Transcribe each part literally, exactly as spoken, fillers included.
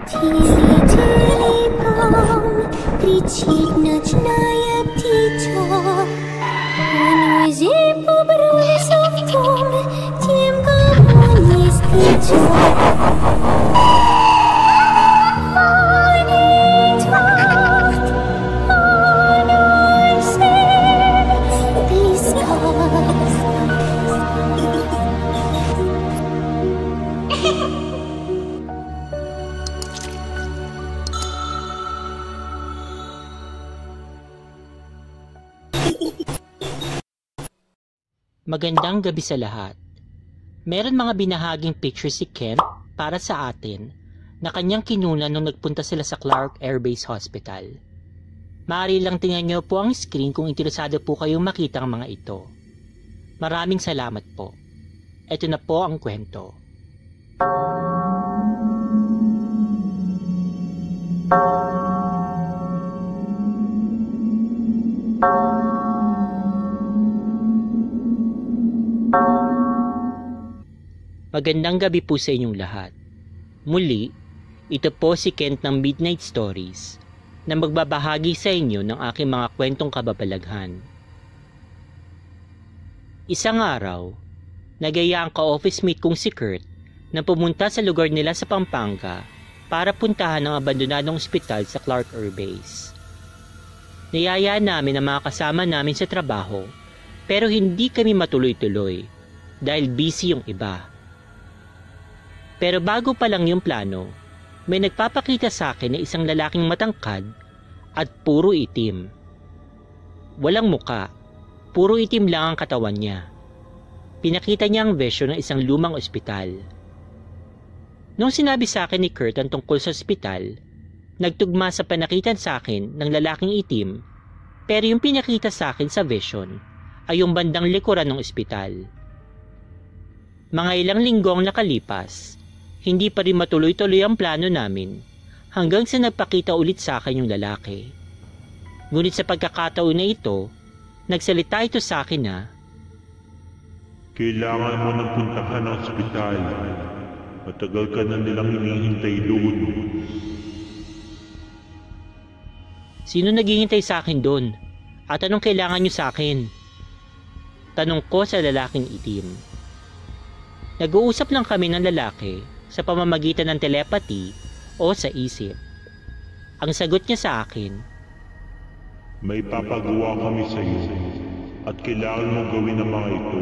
Тили-тили-бом, кричит ночная птица. Вновь побрались в том, тем, кого не встречал. Magandang gabi sa lahat. Meron mga binahaging picture si Kent para sa atin na kanyang kinunan nung nagpunta sila sa Clark Air Base Hospital. Maaari lang tingnan nyo po ang screen kung interesado po kayong makita ang mga ito. Maraming salamat po. Ito na po ang kwento. Magandang gabi po sa inyong lahat. Muli, ito po si Kent ng Midnight Stories na magbabahagi sa inyo ng aking mga kwentong kababalaghan. Isang araw, nagaya ang ka-office mate kong si Kurt na pumunta sa lugar nila sa Pampanga para puntahan ang abandonadong ospital sa Clark Air Base. Niyaya namin ang mga kasama namin sa trabaho pero hindi kami matuloy-tuloy dahil busy yung iba. Pero bago pa lang yung plano, may nagpapakita sa akin na isang lalaking matangkad at puro itim. Walang muka, puro itim lang ang katawan niya. Pinakita niya ang vision ng isang lumang ospital. Nung sinabi sa akin ni Kurt ang tungkol sa ospital, nagtugma sa panakitan sa akin ng lalaking itim, pero yung pinakita sa akin sa vision ay yung bandang likuran ng ospital. Mga ilang linggo ang nakalipas, hindi pa rin matuloy-tuloy ang plano namin hanggang sa nagpakita ulit sa akin yung lalaki. Ngunit sa pagkakataon na ito, nagsalita ito sa akin na, "Kailangan mo nang puntahan ang ospital. Matagal ka na nilang hinihintay doon." "Sino naghihintay sa akin doon? At anong kailangan nyo sa akin?" Tanong ko sa lalaking itim. Nag-uusap lang kami ng lalaki sa pamamagitan ng telepathy o sa isip. Ang sagot niya sa akin, "May papagawa kami sa iyo at kailangan mong gawin ang mga ito."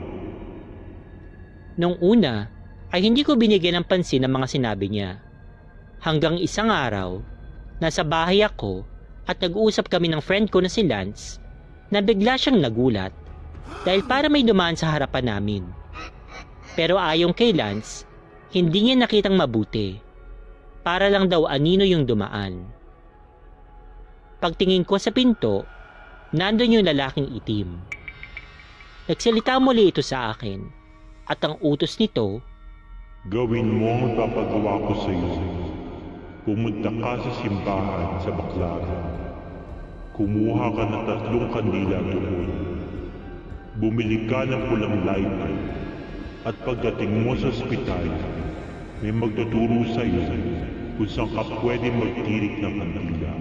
Nung una ay hindi ko binigyan ng pansin ang mga sinabi niya. Hanggang isang araw, nasa bahay ako at nag-uusap kami ng friend ko na si Lance na bigla siyang nagulat dahil para may dumaan sa harapan namin. Pero ayon kay Lance, hindi niya nakitang mabuti. Para lang daw anino yung dumaan. Pagtingin ko sa pinto, nandun yung lalaking itim. Nagsalita muli ito sa akin at ang utos nito, "Gawin mo ang papagawa ko sa iyo. Pumunta ka sa simbahan sa Baclaran. Kumuha ka ng tatlong kandila doon. Bumili ka ng pulang lighter. At pagdating mo sa ospital, may magtuturo sa iyo kung saan ka pwede magtirik ng kandila."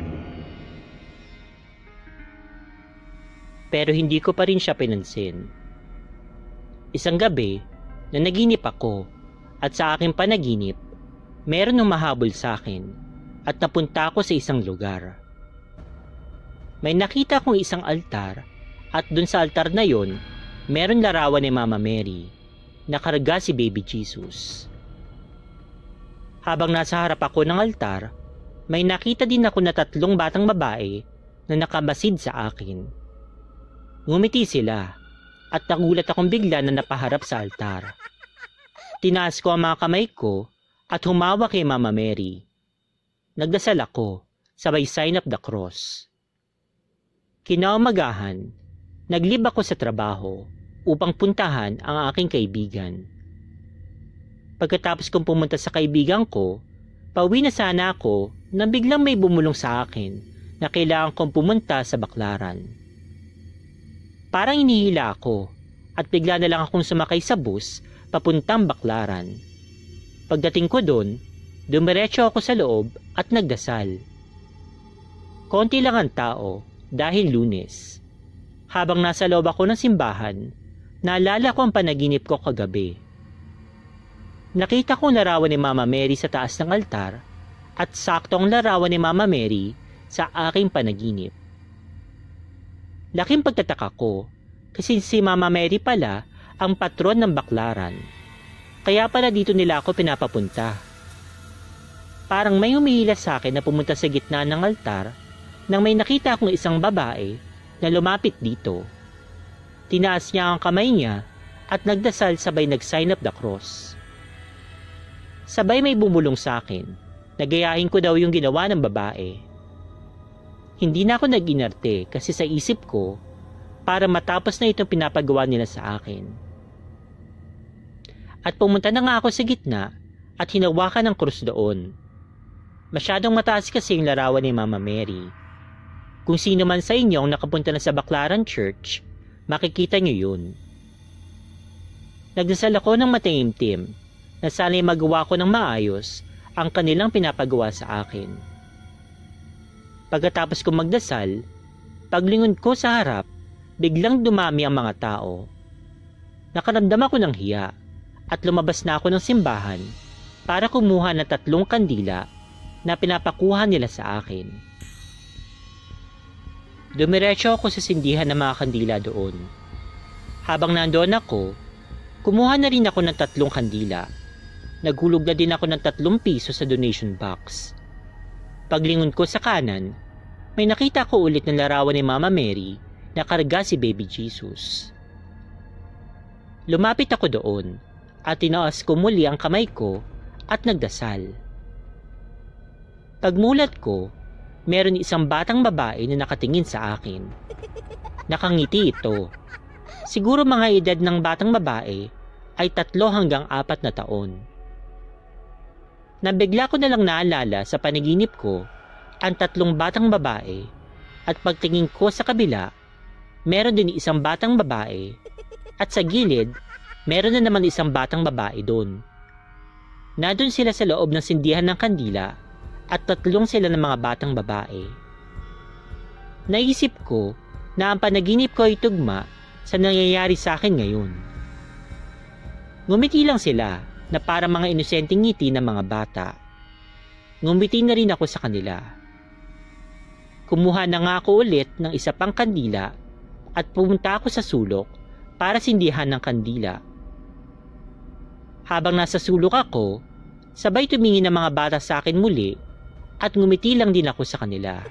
Pero hindi ko pa rin siya pinansin. Isang gabi, na naginip ako at sa aking panaginip, meron nang mahabol sa akin at napunta ako sa isang lugar. May nakita kong isang altar at dun sa altar na yon, meron larawan ni Mama Mary. Nakarga si Baby Jesus. Habang nasa harap ako ng altar, may nakita din ako na tatlong batang babae na nakamasid sa akin. Ngumiti sila at nagulat akong bigla na napaharap sa altar. Tinaas ko ang mga kamay ko at humawa kay Mama Mary. Nagdasal ako, sabay sign of the cross. Kinaumagahan, naglib ako sa trabaho upang puntahan ang aking kaibigan. Pagkatapos kong pumunta sa kaibigan ko, pauwi na sana ako nang biglang may bumulong sa akin na kailangan kong pumunta sa Baclaran. Parang inihila ako at bigla na lang akong sumakay sa bus papuntang Baclaran. Pagdating ko doon, Dumiretso ako sa loob at nagdasal. Konti lang ang tao dahil Lunes. Habang nasa loob ako ng simbahan, naalala ko ang panaginip ko kagabi. Nakita ko ang larawan ni Mama Mary sa taas ng altar at sakto ang larawan ni Mama Mary sa aking panaginip. Laking pagtataka ko kasi si Mama Mary pala ang patron ng Baclaran. Kaya pala dito nila ako pinapapunta. Parang may humihila sa akin na pumunta sa gitna ng altar nang may nakita akong isang babae na lumapit dito. Tinaas niya ang kamay niya at nagdasal sabay nag-sign of the cross. Sabay may bumulong sa akin. Nagayahin ko daw yung ginawa ng babae. Hindi na ako nag-inarte kasi sa isip ko para matapos na itong pinapagawa nila sa akin. At pumunta na nga ako sa gitna at hinawakan ng krus doon. Masyadong mataas kasi yung larawan ni Mama Mary. Kung sino man sa inyo ang nakapunta na sa Baclaran Church, makikita nyo yun. Nagdasal ako ng mataimtim na sana'y magawa ko ng maayos ang kanilang pinapagawa sa akin. Pagkatapos ko magdasal, paglingon ko sa harap, biglang dumami ang mga tao. Nakaramdam ako ng hiya at lumabas na ako ng simbahan para kumuha ng tatlong kandila na pinapakuha nila sa akin. Dumiretso ako sa sindihan ng mga kandila doon. Habang nandoon ako, kumuha na rin ako ng tatlong kandila. Naghulog na din ako ng tatlong piso sa donation box. Paglingon ko sa kanan, may nakita ko ulit ng larawan ni Mama Mary na karga si Baby Jesus. Lumapit ako doon at tinaas ko muli ang kamay ko at nagdasal. Pagmulat ko, meron isang batang babae na nakatingin sa akin. Nakangiti ito. Siguro mga edad ng batang babae ay tatlo hanggang apat na taon. Nabigla ko na lang naalala sa panaginip ko ang tatlong batang babae at pagtingin ko sa kabila, meron din isang batang babae at sa gilid, meron na naman isang batang babae doon. Nandun sila sa loob ng sindihan ng kandila at tatlong sila ng mga batang babae. Naisip ko na ang panaginip ko ay tugma sa nangyayari sa akin ngayon. Ngumiti lang sila na para mga inosenteng ngiti ng mga bata. Ngumiti na rin ako sa kanila. Kumuha na nga ako ulit ng isa pang kandila at pumunta ako sa sulok para sindihan ng kandila. Habang nasa sulok ako, sabay tumingin ng mga bata sa akin muli at ngumiti lang din ako sa kanila.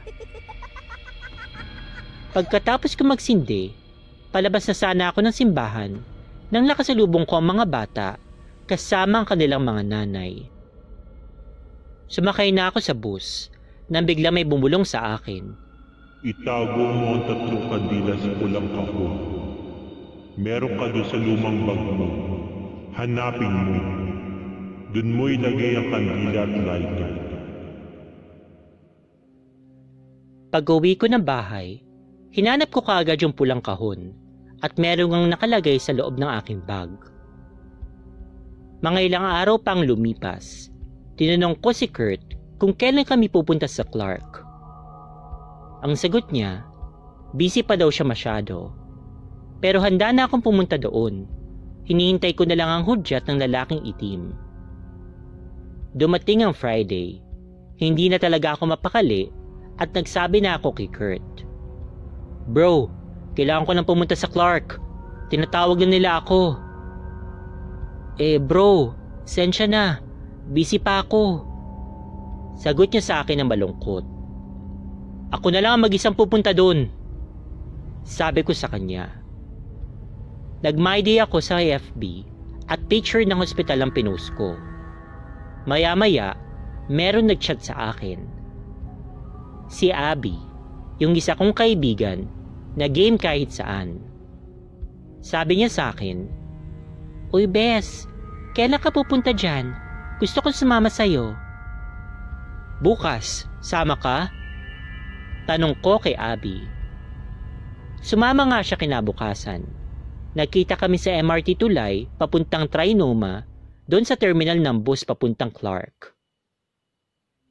Pagkatapos ko magsindi, palabas na sana ako ng simbahan nang nakasalubong ko ang mga bata kasama ang kanilang mga nanay. Sumakay na ako sa bus nang bigla may bumulong sa akin. Itago mo ang tatlong kandila sa pulang kahon. Meron ka doon sa lumang bag mo. Hanapin mo. Doon mo ilagay ang kandila at lighter. Pag-uwi ko ng bahay, hinanap ko kaagad yung pulang kahon at meron ngang nakalagay sa loob ng aking bag. Mga ilang araw pang lumipas, tinanong ko si Kurt kung kailan kami pupunta sa Clark. Ang sagot niya, busy pa daw siya masyado. Pero handa na akong pumunta doon. Hinihintay ko na lang ang hudyat ng lalaking itim. Dumating ang Friday. Hindi na talaga ako mapakali at nagsabi na ako kay Kurt. Bro, kailangan ko nang pumunta sa Clark. Tinatawag na nila ako. Eh bro, sensya na. Busy pa ako. Sagot niya sa akin ng malungkot. Ako na lang ang mag-isang pupunta doon. Sabi ko sa kanya. Nag-my day ako sa F B at picture ng hospital ang pinost ko. Maya-maya, meron nag-chat sa akin. Si Abby, yung isa kong kaibigan na game kahit saan. Sabi niya sa akin, Uy Bes, kailan ka pupunta dyan? Gusto ko sumama sa'yo. Bukas, sama ka? Tanong ko kay Abby. Sumama nga siya kinabukasan. Nagkita kami sa M R T Tulay papuntang Trinoma doon sa terminal ng bus papuntang Clark.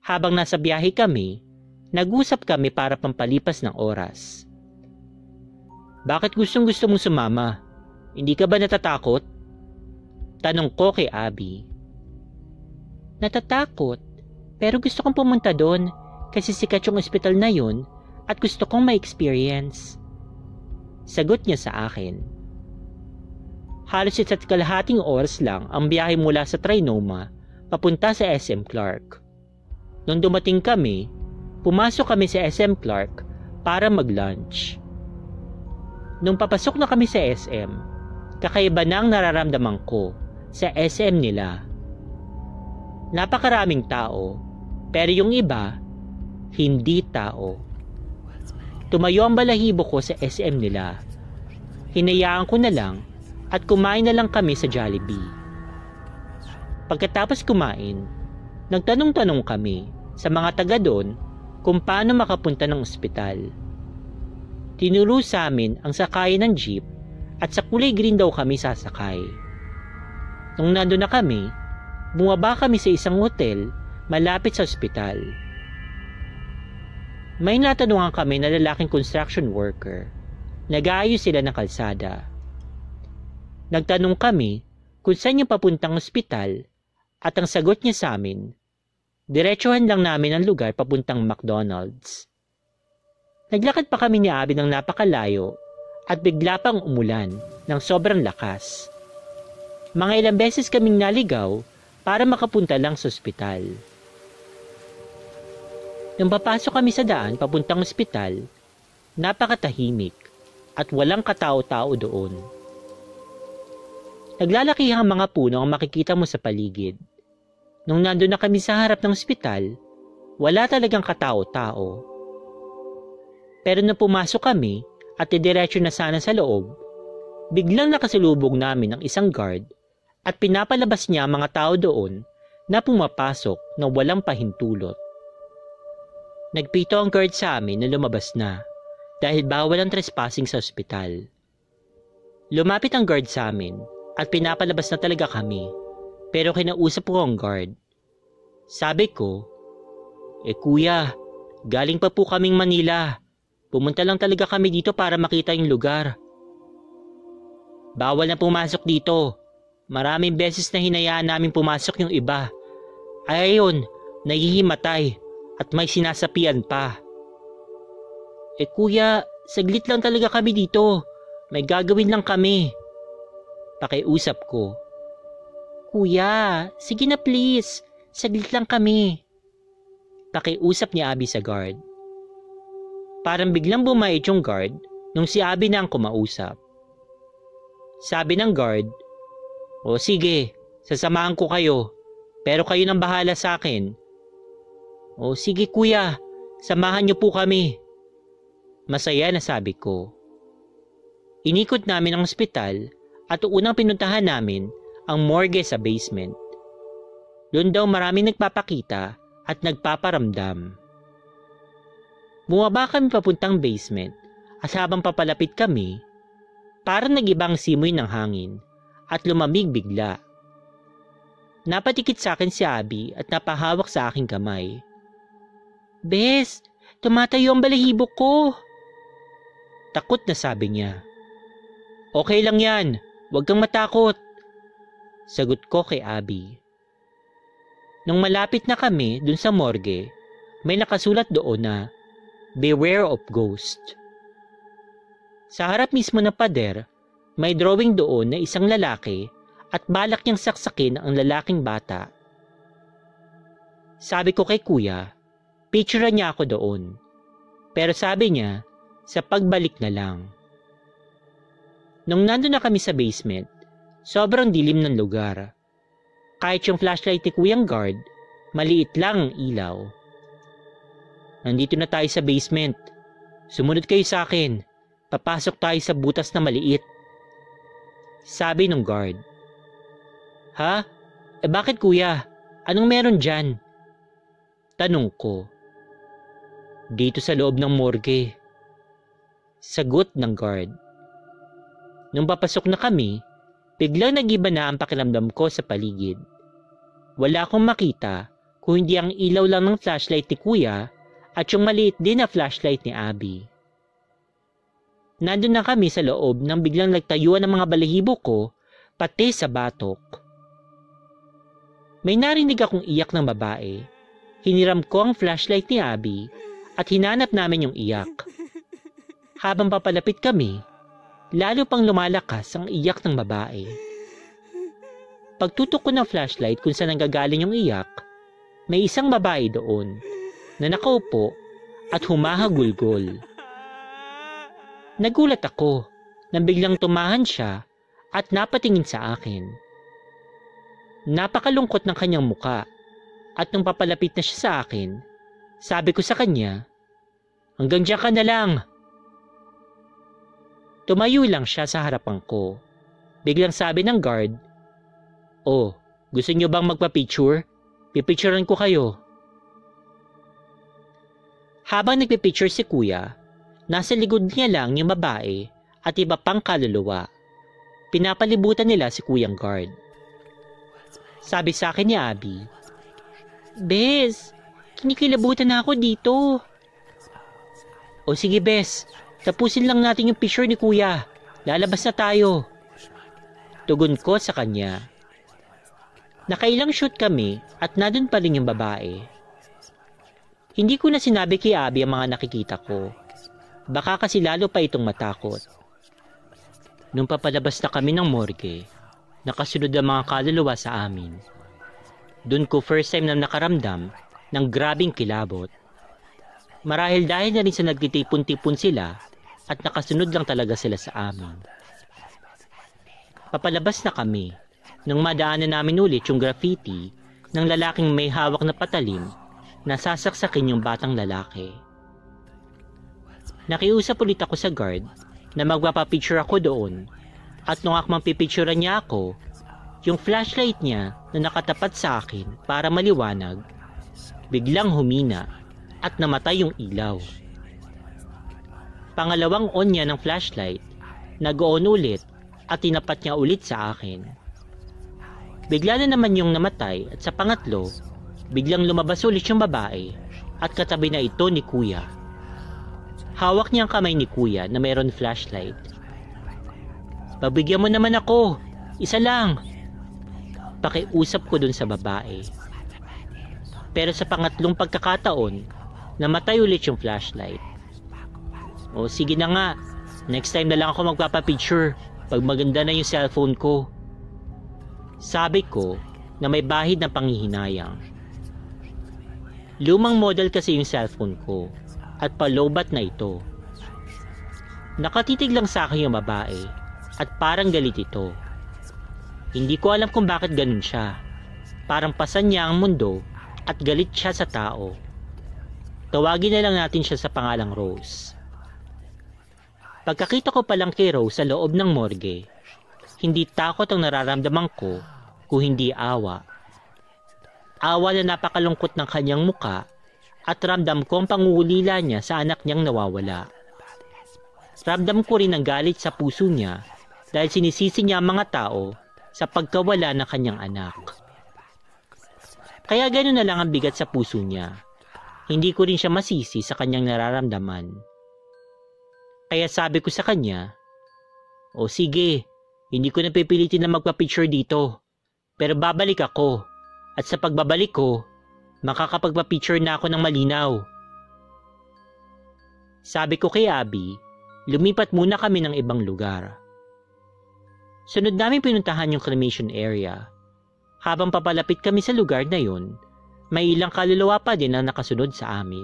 Habang nasa biyahe kami, nag-usap kami para pampalipas ng oras. Bakit gustong gusto mong sumama? Hindi ka ba natatakot? Tanong ko kay Abby. Natatakot, pero gusto kong pumunta doon kasi sikat yung ospital na yun at gusto kong ma-experience. Sagot niya sa akin. Halos isa't kalahating oras lang ang biyahe mula sa Trinoma papunta sa S M Clark. Nung dumating kami, pumasok kami sa S M Clark para mag-lunch. Nung papasok na kami sa S M, kakaiba na ang nararamdaman ko sa S M nila. Napakaraming tao, pero yung iba, hindi tao. Tumayo ang balahibo ko sa S M nila. Hinayaan ko na lang at kumain na lang kami sa Jollibee. Pagkatapos kumain, nagtanong-tanong kami sa mga taga doon kung paano makapunta ng ospital. Tinuro sa amin ang sakayan ng jeep at sa kulay green daw kami sasakay. Nung nandun na kami, bumaba kami sa isang hotel malapit sa ospital. May natanungan kami na lalaking construction worker. Nag-aayos sila ng kalsada. Nagtanong kami kung saan yung papuntang ospital at ang sagot niya sa amin, diretsuhan lang namin ang lugar papuntang McDonald's. Naglakad pa kami ni Abby ng napakalayo at bigla pang umulan ng sobrang lakas. Mga ilang beses kaming naligaw para makapunta lang sa ospital. Nung papasok kami sa daan papuntang ospital, napakatahimik at walang katao-tao doon. Naglalakihang mga puno ang makikita mo sa paligid. Nung nandun na kami sa harap ng ospital, wala talagang katao-tao. Pero nung pumasok kami at didiretso na sana sa loob, biglang nakasalubog namin ang isang guard at pinapalabas niya ang mga tao doon na pumapasok na walang pahintulot. Nagpito ang guard sa amin na lumabas na dahil bawal ang trespassing sa ospital. Lumapit ang guard sa amin at pinapalabas na talaga kami, pero kinausap ko ang guard. Sabi ko, eh kuya, galing pa po kaming Manila. Pumunta lang talaga kami dito para makita yung lugar. Bawal na pumasok dito. Maraming beses na hinayaan namin pumasok yung iba. Ay ayun, nahihimatay at may sinasapian pa. Eh kuya, saglit lang talaga kami dito. May gagawin lang kami. Pakiusap ko. Kuya, sige na please. Saglit lang kami. Pakiusap ni Abby sa guard. Parang biglang bumait yung guard nung si Abby na ang kumausap. Sabi ng guard, o sige, sasamahan ko kayo, pero kayo nang bahala sa akin. O sige kuya, samahan niyo po kami. Masaya na sabi ko. Inikot namin ang ospital at unang pinuntahan namin ang morgue sa basement. Doon daw maraming nagpapakita at nagpaparamdam. Bumaba kami papuntang basement at habang papalapit kami, parang nag-ibang simoy ng hangin at lumamig bigla. Napatikit sa akin si Abby at napahawak sa aking kamay. Bes, tumatayo ang balahibo ko. Takot na sabi niya. Okay lang yan, huwag kang matakot. Sagot ko kay Abby. Nung malapit na kami dun sa morgue, may nakasulat doon na Beware of Ghost. Sa harap mismo ng pader, may drawing doon na isang lalaki at balak niyang saksakin ang lalaking bata. Sabi ko kay kuya, picture niya ako doon. Pero sabi niya, sa pagbalik na lang. Nung nandun na kami sa basement, sobrang dilim ng lugar. Kahit yung flashlight ni Kuyang guard, maliit lang ang ilaw. Nandito na tayo sa basement. Sumunod kayo sa akin. Papasok tayo sa butas na maliit. Sabi ng guard. Ha? Eh bakit kuya? Anong meron dyan? Tanong ko. Dito sa loob ng morgue. Sagot ng guard. Nung papasok na kami, biglang nag-iba na ang pakiramdam ko sa paligid. Wala akong makita kung hindi ang ilaw lang ng flashlight ni Kuya at yung maliit din na flashlight ni Abby. Nandun na kami sa loob nang biglang nagtayuan ng mga balahibo ko pati sa batok. May narinig akong iyak ng babae. Hiniram ko ang flashlight ni Abby at hinanap namin yung iyak. Habang papalapit kami, lalo pang lumalakas ang iyak ng babae. Pagtutok ko ng flashlight kung saan nanggagaling yung iyak, may isang babae doon na nakaupo at humahagulgol. Nagulat ako nang biglang tumahan siya at napatingin sa akin. Napakalungkot ng kanyang muka at nung papalapit na siya sa akin, sabi ko sa kanya, "Hanggang diyan ka na lang." Tumayo lang siya sa harapan ko. Biglang sabi ng guard, "Oh, gusto niyo bang magpa-picture? Pipicturean ko kayo." Habang nagpipicture si Kuya, nasa likod niya lang yung babae at iba pang kaluluwa. Pinapalibutan nila si Kuyang guard. Sabi sa akin ni Abby, "Bes, kinikilabutan na ako dito." "O sige Bes, tapusin lang natin yung picture ni Kuya. Lalabas na tayo." Tugon ko sa kanya. Nakailang shoot kami at nandun pa rin yung babae. Hindi ko na sinabi kay Abby ang mga nakikita ko. Baka kasi lalo pa itong matakot. Nung papalabas na kami ng morgue, nakasunod ang mga kaluluwa sa amin. Doon ko first time na nakaramdam ng grabing kilabot. Marahil dahil na rin sa nagtitipon-tipon sila at nakasunod lang talaga sila sa amin. Papalabas na kami nang madaanan namin ulit yung graffiti ng lalaking may hawak na patalim na sasaksakin yung batang lalaki. Nakiusap ulit ako sa guard na magpapapicture ako doon at nung akmang pipicturean niya ako, yung flashlight niya na nakatapat sa akin para maliwanag, biglang humina at namatay yung ilaw. Pangalawang on niya ng flashlight, nag-on ulit at tinapat niya ulit sa akin. Bigla na naman yung namatay at sa pangatlo, biglang lumabas ulit yung babae at katabi na ito ni Kuya. Hawak niya ang kamay ni Kuya na mayroon flashlight. "Pabigyan mo naman ako, isa lang." Pakiusap ko dun sa babae. Pero sa pangatlong pagkakataon, namatay ulit yung flashlight. "O sige na nga, next time na lang ako magpapapicture pag maganda na yung cellphone ko." Sabi ko na may bahid na panghihinayang. Lumang model kasi yung cellphone ko at palobat na ito. Nakatitig lang sa akin yung babae at parang galit ito. Hindi ko alam kung bakit ganun siya. Parang pasan niya ang mundo at galit siya sa tao. Tawagin na lang natin siya sa pangalang Rose. Pagkakita ko pa lang kay Rose sa loob ng morgue, hindi takot ang nararamdaman ko kung hindi awa. Awa na napakalungkot ng kanyang muka at ramdam ko ang pangungulila niya sa anak niyang nawawala. Ramdam ko rin ang galit sa puso niya dahil sinisisi niya ang mga tao sa pagkawala ng kanyang anak. Kaya gano'n na lang ang bigat sa puso niya. Hindi ko rin siya masisi sa kanyang nararamdaman. Kaya sabi ko sa kanya, "O sige, hindi ko na pipilitin na magpa-picture dito. Pero babalik ako. At sa pagbabalik ko, makakapagpa-picture na ako ng malinaw." Sabi ko kay Abby, lumipat muna kami ng ibang lugar. Sunod namin pinuntahan yung cremation area. Habang papalapit kami sa lugar na yun, may ilang kaluluwa pa din ang nakasunod sa amin.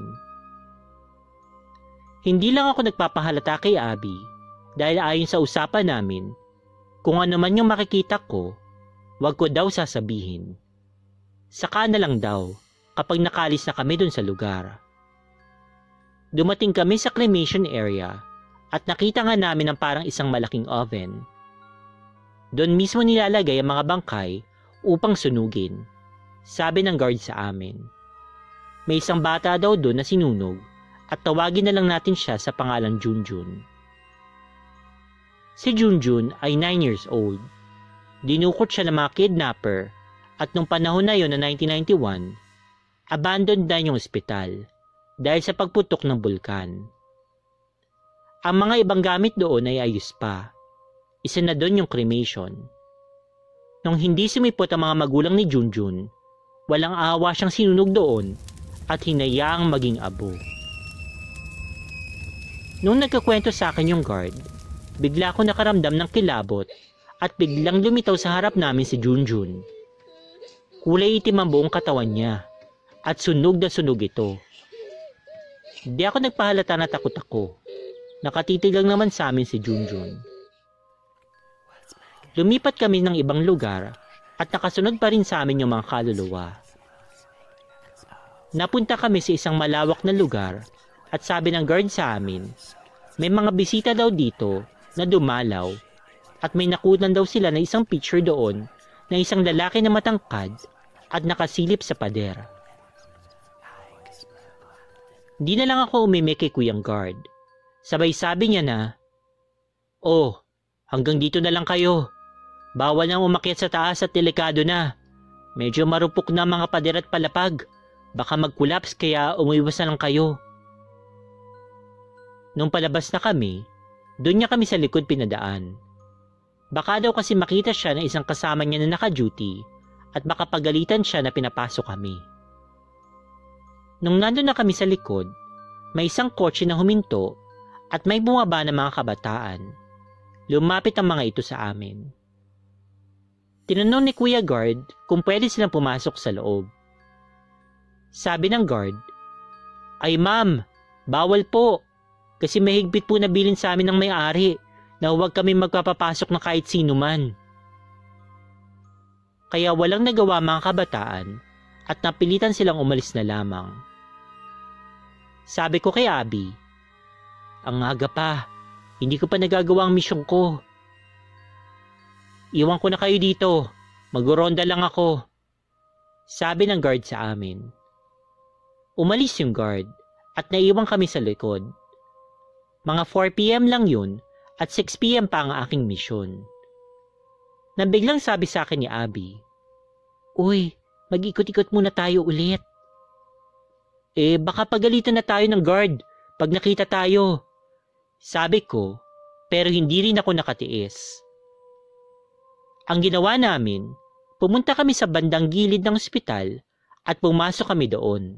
Hindi lang ako nagpapahalata kay Abby dahil ayon sa usapan namin, kung ano man yung makikita ko, wag ko daw sasabihin. Saka na lang daw kapag nakalis na kami dun sa lugar. Dumating kami sa cremation area at nakita nga namin ang parang isang malaking oven. Doon mismo nilalagay ang mga bangkay upang sunugin, sabi ng guard sa amin. May isang bata daw doon na sinunog at tawagin na lang natin siya sa pangalang Junjun. Si Junjun ay nine years old. Dinukot siya ng mga kidnapper at nung panahon na yon na nineteen ninety-one, abandoned na yung ospital dahil sa pagputok ng bulkan. Ang mga ibang gamit doon ay ayos pa. Isa na doon yung cremation. Nung hindi sumipot ang mga magulang ni Junjun, walang awa siyang sinunog doon at hinayaang maging abo. Nung nagkakwento sa akin yung guard, bigla ko nakaramdam ng kilabot at biglang lumitaw sa harap namin si Junjun. Kulay itim ang buong katawan niya at sunog na sunog ito. Di ako nagpahalata na takot ako. Nakatitig lang naman sa amin si Junjun. Lumipat kami ng ibang lugar at nakasunod pa rin sa amin yung mga kaluluwa. Napunta kami sa isang malawak na lugar at sabi ng guard sa amin, may mga bisita daw dito na dumalaw at may nakunan daw sila na isang picture doon na isang lalaki na matangkad at nakasilip sa pader. Di na lang ako umimik kay Kuyang Guard. Sabay sabi niya na, "Oh, hanggang dito na lang kayo. Bawal nang umakyat sa taas at delikado na. Medyo marupok na mga pader at palapag. Baka mag-collapse kaya umiwas na lang kayo." Nung palabas na kami, doon niya kami sa likod pinadaan. Baka daw kasi makita siya ng isang kasama niya na naka-duty at baka pagalitan siya na pinapasok kami. Nung nandun na kami sa likod, may isang kotse na huminto at may bumaba ng mga kabataan. Lumapit ang mga ito sa amin. Tinanong ni Kuya Guard kung pwede silang pumasok sa loob. Sabi ng guard, "Ay ma'am, bawal po. Kasi mahigpit po na bilin sa amin ng may-ari na huwag kami magpapapasok na kahit sino man." Kaya walang nagawa mga kabataan at napilitan silang umalis na lamang. Sabi ko kay Abby, "Ang aga pa, hindi ko pa nagagawa ang misyon ko. Iwan ko na kayo dito, mag-ronda lang ako." Sabi ng guard sa amin. Umalis yung guard at naiwan kami sa likod. Mga four p m lang yun at six p m pa ang aking misyon. Nang biglang sabi sa akin ni Abby, "Uy, mag-ikot-ikot muna tayo ulit." "Eh, baka pagalitan na tayo ng guard pag nakita tayo." Sabi ko, pero hindi rin ako nakatiis. Ang ginawa namin, pumunta kami sa bandang gilid ng ospital at pumasok kami doon.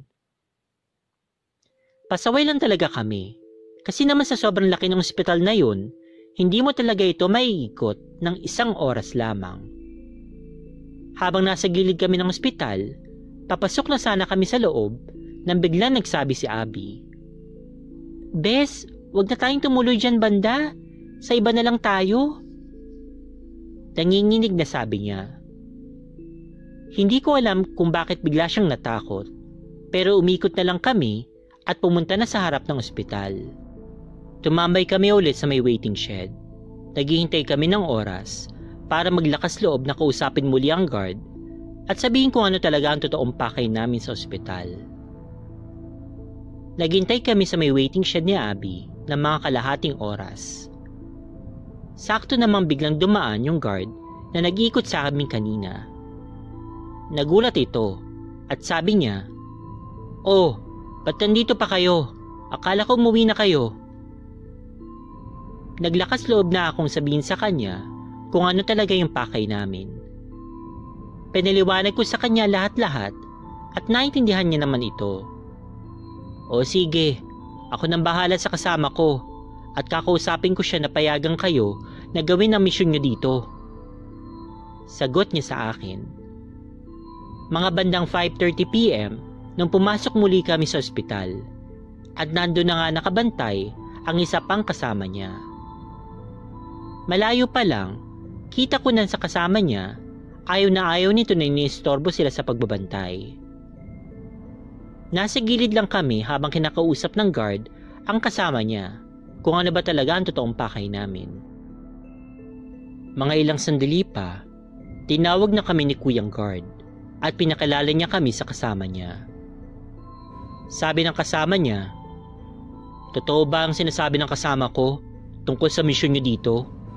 Pasaway lang talaga kami. Kasi naman sa sobrang laki ng ospital na yun, hindi mo talaga ito maiikot ng isang oras lamang. Habang nasa gilid kami ng ospital, papasok na sana kami sa loob nang biglang nagsabi si Abby, "Bes, wag na tayong tumuloy dyan banda. Sa iba na lang tayo." Nanginginig na sabi niya. Hindi ko alam kung bakit bigla siyang natakot, pero umikot na lang kami at pumunta na sa harap ng ospital. Tumambay kami ulit sa may waiting shed. Naghihintay kami ng oras para maglakas loob na kausapin muli ang guard at sabihin kung ano talaga ang totoong pakay namin sa ospital. Naghintay kami sa may waiting shed ni Abby ng mga kalahating oras. Sakto namang biglang dumaan yung guard na nag-ikot sa amin kanina. Nagulat ito at sabi niya, "Oh, ba't nandito pa kayo? Akala ko umuwi na kayo." Naglakas loob na akong sabihin sa kanya kung ano talaga yung pakay namin. Pinaliwanag ko sa kanya lahat-lahat at naintindihan niya naman ito. "O sige, ako nang bahala sa kasama ko at kakausapin ko siya na payagan kayo na gawin ang misyon niyo dito." Sagot niya sa akin. Mga bandang five thirty p m nung pumasok muli kami sa ospital at nandun na nga nakabantay ang isa pang kasama niya. Malayo pa lang, kita ko na sa kasama niya, ayaw na ayaw nito na iniistorbo sila sa pagbabantay. Nasa gilid lang kami habang kinakausap ng guard ang kasama niya kung ano ba talaga ang totoong pakay namin. Mga ilang sandali pa, tinawag na kami ni Kuyang Guard at pinakilala niya kami sa kasama niya. Sabi ng kasama niya, "Totoo ba ang sinasabi ng kasama ko tungkol sa misyon niyo dito?"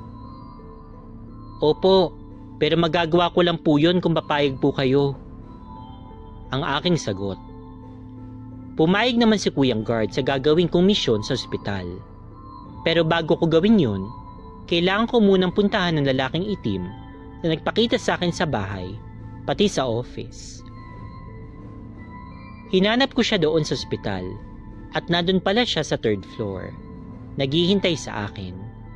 "Opo, pero magagawa ko lang po yun kung papayag po kayo." Ang aking sagot. Pumayag naman si Kuyang Guard sa gagawin kong misyon sa ospital. Pero bago ko gawin yun, kailangan ko munang puntahan ng lalaking itim na nagpakita sa akin sa bahay, pati sa office. Hinanap ko siya doon sa ospital at nandun pala siya sa third floor, naghihintay sa akin.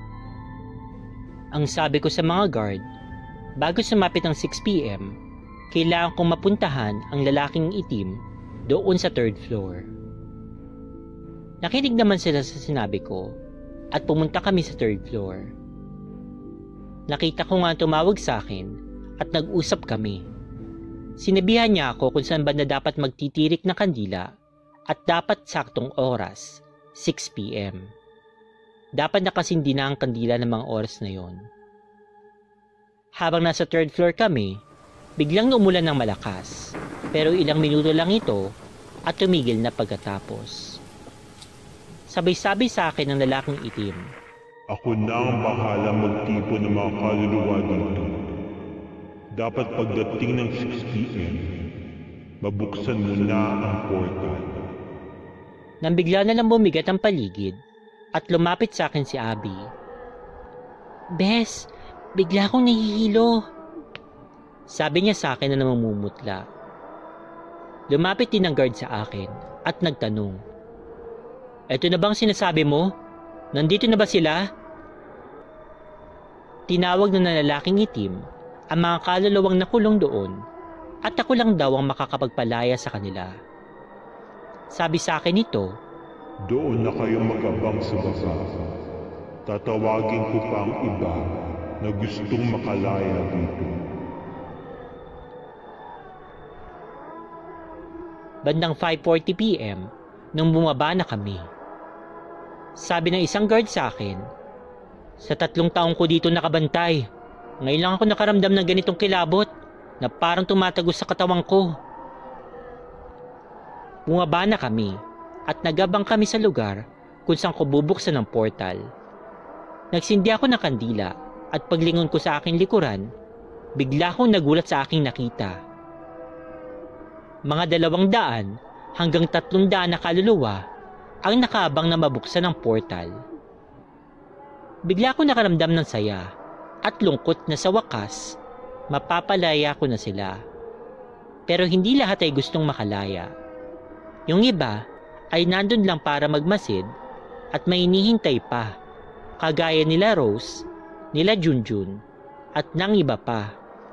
Ang sabi ko sa mga guard, bago sumapit ang six p m, kailangan kong mapuntahan ang lalaking itim doon sa third floor. Nakinig naman sila sa sinabi ko at pumunta kami sa third floor. Nakita ko nga tumawag sa akin at nag-usap kami. Sinabihan niya ako kung saan ba na dapat magtitirik ng kandila at dapat saktong oras, six p m. Dapat nakasindi na ang kandila ng mga oras na yon. Habang nasa third floor kami, biglang umulan ng malakas, pero ilang minuto lang ito at tumigil na pagkatapos. Sabay-sabay sa akin ng lalaking itim. Ako na ang bahala magtipon ng mga kaluluwa dito. Dapat pagdating ng six p m, mabuksan mo na ang portal. Nang bigla na lang bumigat ang paligid at lumapit sa akin si Abby. Bes, bigla akong nahihilo. Sabi niya sa akin na namumutla. Lumapit din ang guard sa akin at nagtanong. Eto na bang sinasabi mo? Nandito na ba sila? Tinawag na ng lalaking itim ang mga kaluluwang nakulong doon at ako lang daw ang makakapagpalaya sa kanila. Sabi sa akin ito, doon na kayo mag-abang sa baba. Tatawagin ko pa ang iba na gustong makalaya dito. Bandang five forty p m nung bumaba na kami. Sabi ng isang guard sa akin, sa tatlong taong ko dito nakabantay, ngayon lang ako nakaramdam ng ganitong kilabot na parang tumatagos sa katawan ko. Bumaba na kami at nagabang kami sa lugar kung saan ko bubuksan ng portal. Nagsindi ako ng kandila at paglingon ko sa aking likuran, bigla akong nagulat sa aking nakita. Mga dalawang daan hanggang tatlong daan na kaluluwa ang nakaabang na mabuksan ng portal. Bigla ako nakaramdam ng saya at lungkot na sa wakas, mapapalaya ko na sila. Pero hindi lahat ay gustong makalaya. Yung iba ay nandun lang para magmasid at may hinihintay pa, kagaya nila Rose, nila Junjun, at nang iba pa.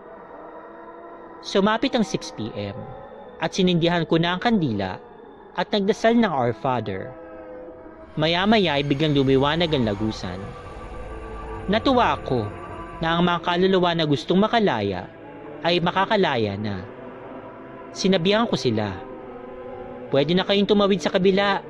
Sumapit ang six p m at sinindihan ko na ang kandila at nagdasal ng Our Father. Maya-maya ay biglang lumiwanag ang lagusan. Natuwa ako na ang mga kaluluwa na gustong makalaya ay makakalaya na. Sinabihan ko sila, pwede na kayong tumawid sa kabila.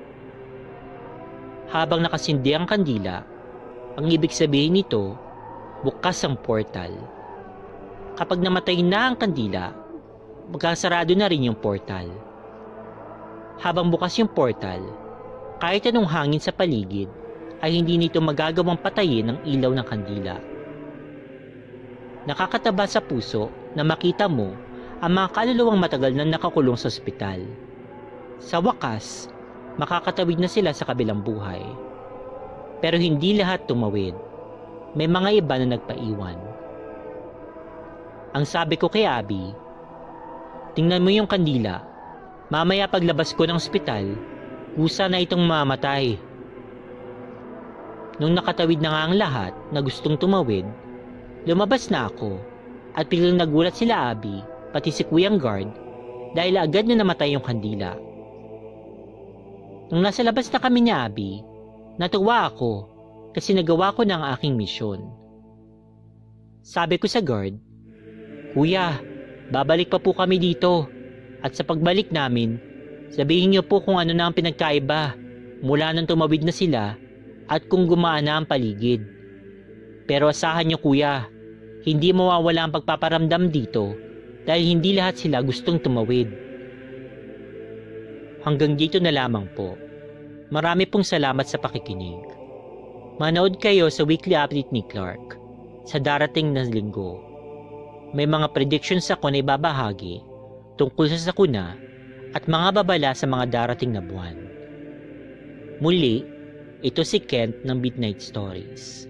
Habang nakasindi ang kandila, ang ibig sabihin nito, bukas ang portal. Kapag namatay na ang kandila, magkasarado na rin yung portal. Habang bukas yung portal, kahit anong hangin sa paligid, ay hindi nito magagawang patayin ang ilaw ng kandila. Nakakataba sa puso na makita mo ang mga kaluluwang matagal na nakakulong sa ospital. Sa wakas, makakatawid na sila sa kabilang buhay. Pero hindi lahat tumawid. May mga iba na nagpaiwan. Ang sabi ko kay Abby, tingnan mo yung kandila. Mamaya paglabas ko ng ospital, kusa na itong mamatay. Nung nakatawid na nga ang lahat na gustong tumawid, lumabas na ako at biglang nagulat sila Abby, pati si Kuyang Guard, dahil agad na namatay yung kandila. Nung nasa labas na kami ni Abby, natuwa ako kasi nagawa ko na ang aking misyon. Sabi ko sa guard, Kuya, babalik pa po kami dito at sa pagbalik namin, sabihin niyo po kung ano na ang pinagkaiba mula nang tumawid na sila at kung gumaan na ang paligid. Pero asahan niyo kuya, hindi mawawala ang pagpaparamdam dito dahil hindi lahat sila gustong tumawid. Hanggang dito na lamang po. Marami pong salamat sa pakikinig. Manood kayo sa weekly update ni Clark sa darating na linggo. May mga predictions ako na ibabahagi tungkol sa sakuna at mga babala sa mga darating na buwan. Muli, ito si Kent ng Midnight Stories.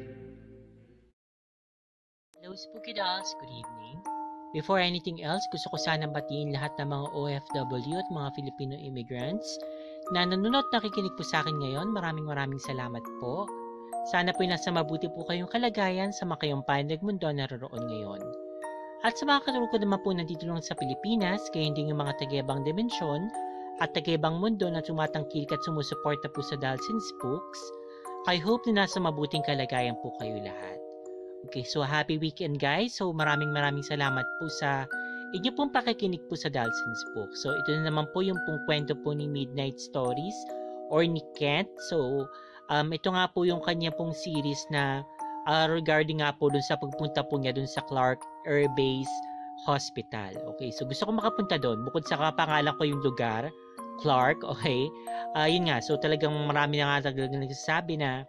Hello Spooky Dolls, good evening. Before anything else, gusto ko sanang batiin lahat ng mga O F W at mga Filipino immigrants na nanonood at nakikinig po sa akin ngayon. Maraming maraming salamat po. Sana po nasa mabuti po kayong kalagayan sa makayampain ng mundo na naroon ngayon. At sa mga katulog ko naman po nandito lang sa Pilipinas, kaya hindi yung mga taga-ibang dimensyon at taga-ibang mundo na tumatangkil at sumusuporta po sa Dolls and Spooks, I hope na nasa mabuting kalagayan po kayo lahat. Okay, so happy weekend guys. So maraming maraming salamat po sa inyo pong pakikinig po sa Dolls and Spooks. So ito na naman po yung pong kwento po ni Midnight Stories or ni Kent. So um, ito nga po yung kanya pong series na uh, regarding nga po dun sa pagpunta po niya dun sa Clark Air Base Hospital. Okay, so gusto ko makapunta doon. Bukod sa kapangalan ko yung lugar, Clark, okay. Uh, yun nga, so talagang marami na nga talagang nagsasabi na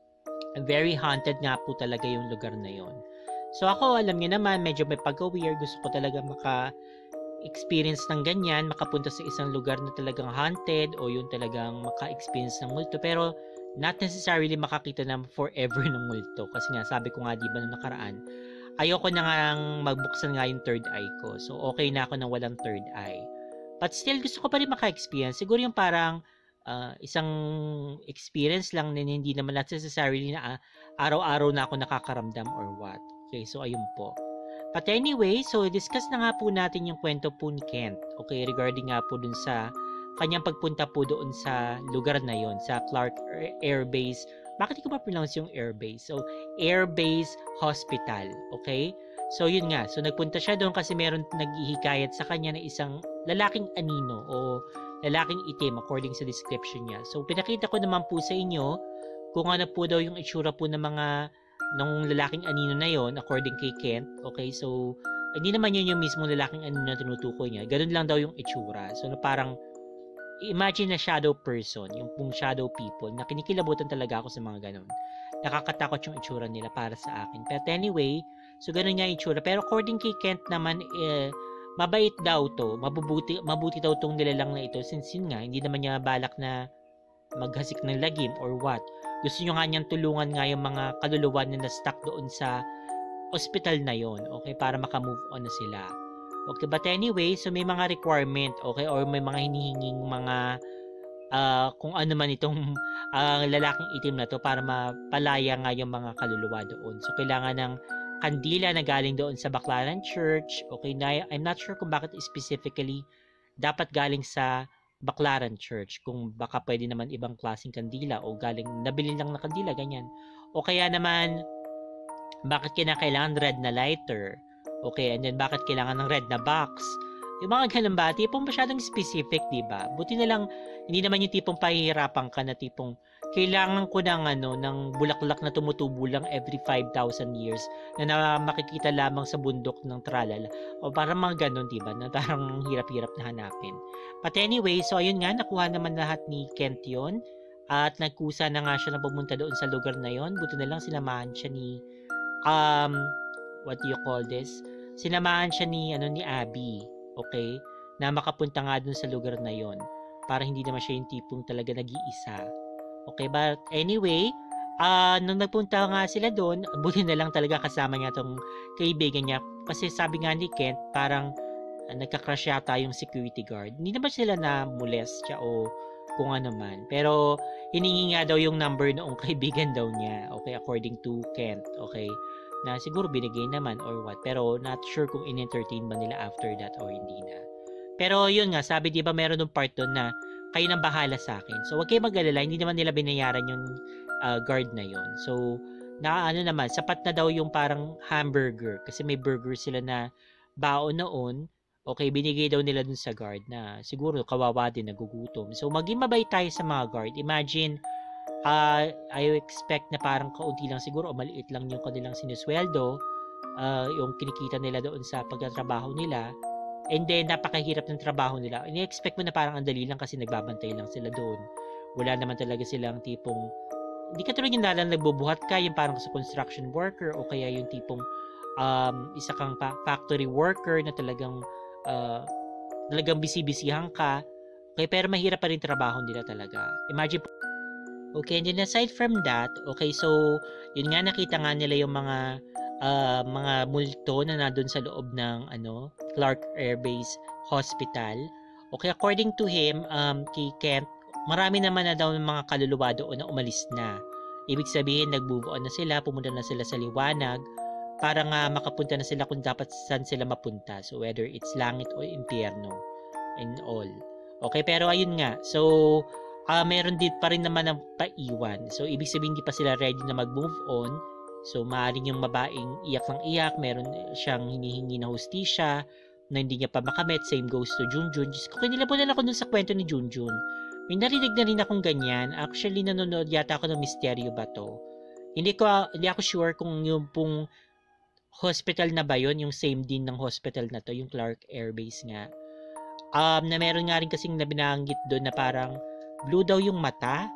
very haunted nga po talaga yung lugar na yon. So ako, alam niyo naman, medyo may pag-weird. Gusto ko talaga maka-experience ng ganyan, makapunta sa isang lugar na talagang haunted o yung talagang maka-experience ng multo. Pero not necessarily makakita na forever ng multo. Kasi nga, sabi ko nga, di ba, nung nakaraan, ayoko na nga magbuksan nga yung third eye ko. So okay na ako nang walang third eye. But still, gusto ko pa rin maka-experience. Siguro yung parang Uh, isang experience lang na hindi naman necessarily na uh, araw-araw na ako nakakaramdam or what. Okay, so ayun po. But anyway, so discuss na nga po natin yung kwento po ni Kent. Okay, regarding nga po dun sa kanyang pagpunta po doon sa lugar na yon, sa Clark Air Base. Bakit ko ba pronounce yung Air Base? So, Air Base Hospital. Okay? So, yun nga. So, nagpunta siya doon kasi meron naghihikayat sa kanya na isang lalaking anino o lalaking itim according sa description niya. So, pinakita ko naman po sa inyo kung ano po daw yung itsura po ng mga ng lalaking anino na yon according kay Kent. Okay, so hindi naman yun yung mismo lalaking anino na tinutukoy niya. Ganun lang daw yung itsura. So, na parang imagine na shadow person, yung pong shadow people, na kinikilabutan talaga ako sa mga ganun. Nakakatakot yung itsura nila para sa akin. But anyway, so ganun nga yung itsura. Pero according kay Kent naman, eh, mabait daw to, mabubuti, mabuti daw tong nilalang na ito since yun nga, hindi naman niya balak na maghasik ng lagim or what. Gusto nyo nga niyang tulungan nga yung mga kaluluwa na na-stuck doon sa hospital na yon, okay, para makamove on na sila. Okay, but anyway, so may mga requirement, okay, or may mga hinihinging mga uh, kung ano man itong uh, lalaking itim na to para mapalaya nga yung mga kaluluwa doon. So kailangan ng kandila na galing doon sa Baclaran Church. Okay, na I'm not sure kung bakit specifically dapat galing sa Baclaran Church. Kung baka pwede naman ibang klaseng kandila o galing nabili lang na kandila, ganyan. O kaya naman, bakit kinakailangan red na lighter? Okay, and then bakit kailangan ng red na box? Yung mga ganun ba? Tipong masyadong specific, di ba? Buti na lang, hindi naman yung tipong pahihirapan ka na tipong kailangan ko ng ano, ng bulaklak na tumutubo lang every five thousand years na, na makikita lamang sa bundok ng tralala. O parang mga ganun, diba? Na parang hirap-hirap na hanapin. But anyway, so ayun nga, nakuha naman lahat ni Kent yun. At nagkusa na nga siya na pumunta doon sa lugar na yon. Buti na lang sinamahan siya ni, um, what do you call this? Sinamahan siya ni, ano, ni Abby. Okay? Na makapunta nga doon sa lugar na yon. Para hindi naman siya yung tipong talaga nag-iisa. Okay, but anyway, uh, nung nagpunta nga sila doon, buti na lang talaga kasama niya tong kaibigan niya. Kasi sabi nga ni Kent, parang uh, nagka-crush yata yung security guard. Hindi naman sila na molest siya o kung ano man. Pero hiningi nga daw yung number noong kaibigan daw niya. Okay, according to Kent. Okay, na siguro binigay naman or what. Pero not sure kung in-entertain ba nila after that or hindi na. Pero yun nga, sabi di ba meron ng part doon na kayo nang bahala sa akin. So, wag kayo mag-alala. Hindi naman nila binayaran yung uh, guard na yon. So, na ano naman, sapat na daw yung parang hamburger. Kasi may burger sila na baon noon. Okay, binigay daw nila dun sa guard na siguro kawawa din, nagugutom. So, maging mabait tayo sa mga guard. Imagine, uh, I expect na parang kaunti lang siguro o maliit lang yung kanilang sinusweldo. Uh, yung kinikita nila doon sa pagtatrabaho nila. And then, napakahirap ng trabaho nila. Ini-expect mo na parang ang dali lang kasi nagbabantay lang sila doon. Wala naman talaga silang tipong, hindi ka tulad yung nalang nagbubuhat ka, yung parang sa construction worker o kaya yung tipong um, isa kang factory worker na talagang uh, talagang bisibisihan ka. Okay, pero mahirap pa rin trabaho nila talaga. Imagine po. Okay, and then aside from that, okay, so, yun nga, nakita nga nila yung mga, uh, mga multo na nandun sa loob ng, ano, Clark Air Base Hospital. Okay, according to him, um, kay Kent, marami naman na daw ng mga kaluluwa doon na umalis na. Ibig sabihin, nag-move on na sila, pumunta na sila sa liwanag, para nga makapunta na sila kung dapat saan sila mapunta. So, whether it's langit o impyerno, and all. Okay, pero ayun nga, so, Uh, meron din pa rin naman ng paiwan. So, ibig sabihin, hindi pa sila ready na mag-move on. So, maaaring yung babaeng iyak ng iyak, meron siyang hinihingi na hustisya na hindi niya pa makamit. Same goes to Junjun. Diyos ko, kinilabunan ako dun sa kwento ni Junjun. May narinig na rin akong ganyan. Actually, nanonood yata ako ng misteryo ba to. Hindi ko, hindi ako sure kung yung pong hospital na ba yun, yung same din ng hospital na to, yung Clark Air Base nga. Um, na meron nga rin kasing nabinanggit doon na parang blue daw yung mata.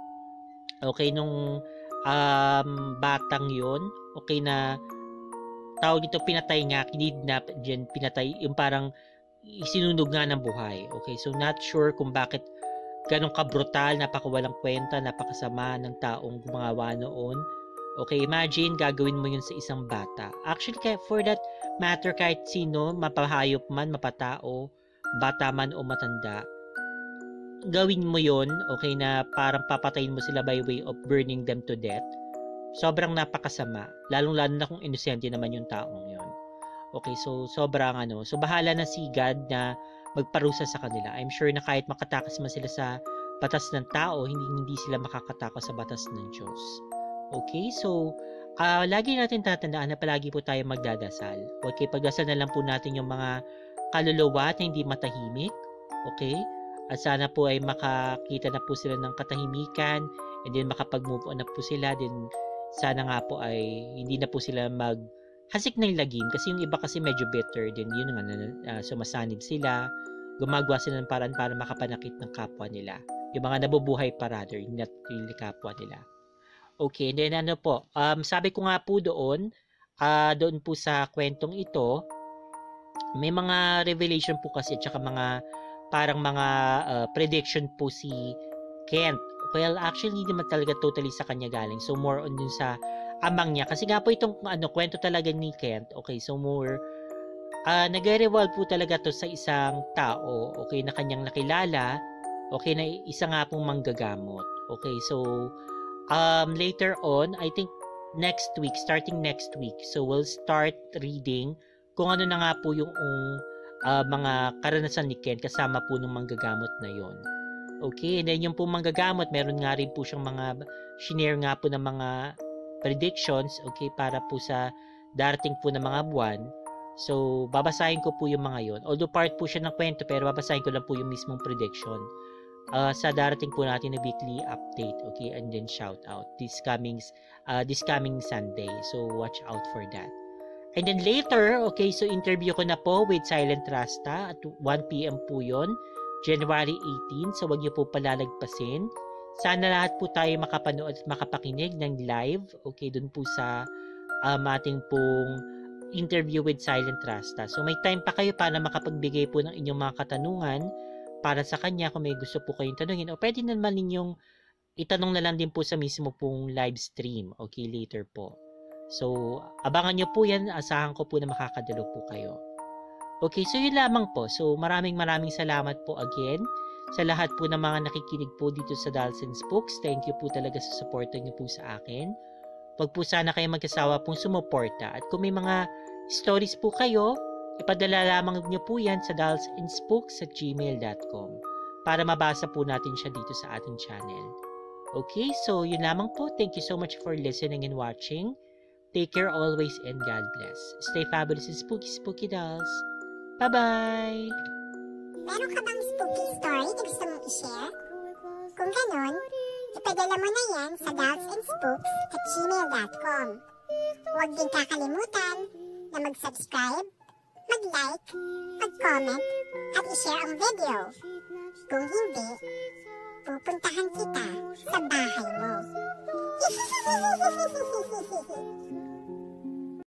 Okay, nung um, batang yon. Okay, na tawag ito, pinatay nga, kinidnap, dyan, pinatay, yung parang isinunog nga ng buhay. Okay, so not sure kung bakit ganun ka-brutal, napakawalang kwenta, napakasama ng taong gumawa noon. Okay, imagine, gagawin mo yun sa isang bata. Actually, for that matter, kahit sino, mapahayop man, mapatao, bata man o matanda, gawin mo yon, okay, na parang papatayin mo sila by way of burning them to death. Sobrang napakasama, lalong-lalo na kung inosente naman yung taong yon. Okay, so sobrang ano, so bahala na si God na magparusa sa kanila. I'm sure na kahit makatakas man sila sa batas ng tao, hindi hindi sila makakatakas sa batas ng Diyos. Okay, so uh, lagi natin tatandaan na palagi po tayo magdadasal. Okay, pagdasal na lang po natin yung mga kaluluwa na hindi matahimik. Okay, at sana po ay makakita na po sila ng katahimikan, and then makapag-move on na po sila. Then sana nga po ay hindi na po sila maghasik ng lagim, kasi yung iba kasi medyo bitter din, yun nga, uh, sumasanib sila, gumagawa sila ng paraan para makapanakit ng kapwa nila, yung mga nabubuhay pa rather, not really kapwa nila. Okay, and then ano po, um, sabi ko nga po doon, uh, doon po sa kwentong ito, may mga revelation po kasi at saka mga parang mga uh, prediction po si Kent. Well, actually, hindi naman talaga totally sa kanya galing. So, more on dun sa amang niya. Kasi nga po itong ano, kwento talaga ni Kent. Okay, so more, uh, nag-revolve po talaga to sa isang tao, okay, na kanyang nakilala, okay, na isa nga pong manggagamot. Okay, so, um, later on, I think next week, starting next week, so we'll start reading kung ano na nga po yung um, Uh, mga karanasan ni Ken kasama po ng manggagamot na yon. Okay, and then yung po manggagamot, meron nga rin po siyang mga shinare nga po ng mga predictions, okay, para po sa darating po na mga buwan. So, babasahin ko po yung mga yon. Although part po siya ng kwento, pero babasahin ko lang po yung mismong prediction uh, sa darating po natin na weekly update, okay, and then shout out this coming, uh, this coming Sunday. So, watch out for that. And then later, okay, so interview ko na po with Silent Rasta at one p.m. po yun, January eighteenth. So, wag niyo po palalagpasin. Sana lahat po tayo makapanood at makapakinig ng live, okay, dun po sa um, ating pong interview with Silent Rasta. So, may time pa kayo para makapagbigay po ng inyong mga katanungan para sa kanya kung may gusto po kayong tanungin. O pwede naman ninyong itanong na lang din po sa mismo pong live stream, okay, later po. So, abangan nyo po yan. Asahan ko po na makakadalo po kayo. Okay, so yun lamang po. So, maraming maraming salamat po again sa lahat po ng mga nakikinig po dito sa Dolls and Spooks. Thank you po talaga sa suporta nyo po sa akin. Huwag po sana kayo magkasawa pong sumuporta. At kung may mga stories po kayo, ipadala lamang nyo po yan sa dolls and spooks at gmail dot com para mabasa po natin siya dito sa ating channel. Okay, so yun lamang po. Thank you so much for listening and watching. Take care always and God bless. Stay fabulous and spooky, spooky dolls. Bye-bye! Meron ka bang spooky story na gusto mong i-share? Kung ganon, ipadala mo na yan sa dolls and spooks at gmail dot com. Huwag din kakalimutan na mag-subscribe, mag-like, mag-comment, at i-share ang video. Kung hindi, pupuntahan kita sa bahay mo.